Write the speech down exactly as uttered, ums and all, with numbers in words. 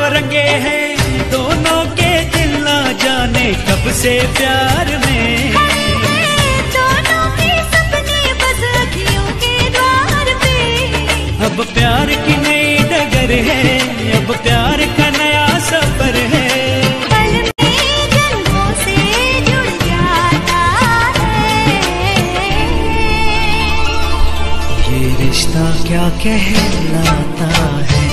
रंगे हैं दोनों के दिल, ना जाने कब से प्यार में। दोनों के सपने बस अखियों के द्वार पे। अब प्यार की नई डगर है, अब प्यार का नया सफर है। पल में जन्मों से जुड़ जाता है। ये रिश्ता क्या कहलाता है।